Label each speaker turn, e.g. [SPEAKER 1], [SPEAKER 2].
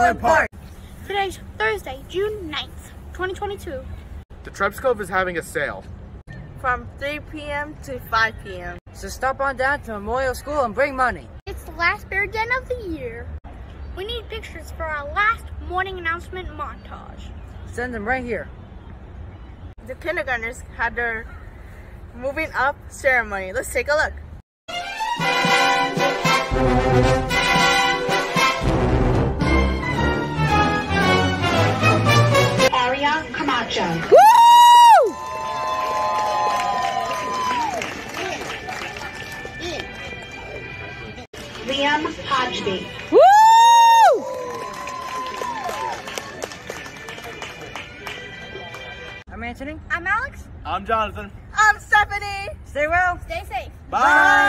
[SPEAKER 1] Highland Park.
[SPEAKER 2] Today's Thursday, June 9th, 2022.
[SPEAKER 3] The Trebs Cove is having a sale.
[SPEAKER 4] From 3 p.m. to 5 p.m.
[SPEAKER 1] So stop on down to Memorial School and bring money.
[SPEAKER 2] It's the last bear den of the year. We need pictures for our last morning announcement montage.
[SPEAKER 1] Send them right here.
[SPEAKER 4] The kindergartners had their moving up ceremony. Let's take a look.
[SPEAKER 5] Aria Camacho.
[SPEAKER 1] Woo!
[SPEAKER 5] Liam Hodgeby.
[SPEAKER 1] Woo! I'm Anthony.
[SPEAKER 2] I'm Alex.
[SPEAKER 3] I'm Jonathan.
[SPEAKER 4] I'm Stephanie.
[SPEAKER 1] Stay well.
[SPEAKER 2] Stay safe.
[SPEAKER 3] Bye.